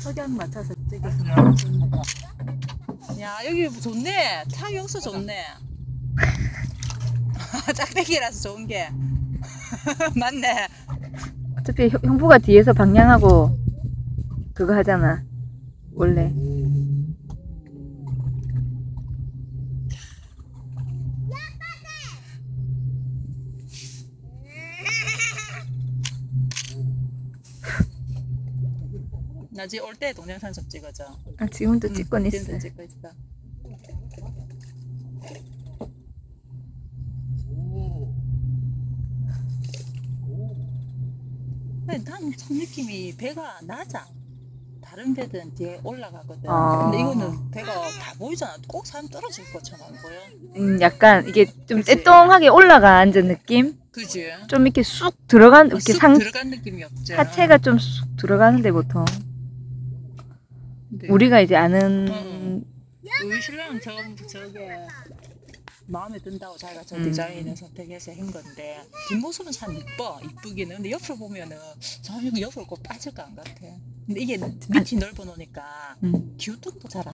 석양 맞춰서 찍어서 너무 좋네. 야 여기 좋네. 타격수 좋네. 짝배기라서 좋은 게 맞네. 어차피 형부가 뒤에서 방향하고 그거 하잖아 원래. 나중에 올 때 동영상 좀 찍어줘. 아 지금도 찍고 있어. 지금도 찍고 있어. 근데 난 느낌이 배가 낮아. 다른 배든 뒤에 올라가거든. 근데 이거는 배가 다 보이잖아. 꼭 사람 떨어질 것처럼 안 보여? 약간 이게 좀 그치? 떼똥하게 올라가 앉은 느낌? 그지? 좀 이렇게 쑥 들어간 이렇게 쑥 상 들어간 느낌이 없지. 하체가 좀 쑥 들어가는데 보통 근데 우리가 이제 아는 우리 신랑은 저게 마음에 든다고 자기가 저 디자인을 선택해서 한 건데 뒷모습은 참 이쁘기는. 근데 옆으로 보면은 저는 옆으로 꼭 빠질 것 같아. 근데 이게 밑이 넓어 놓으니까 기우뚱도 잘 안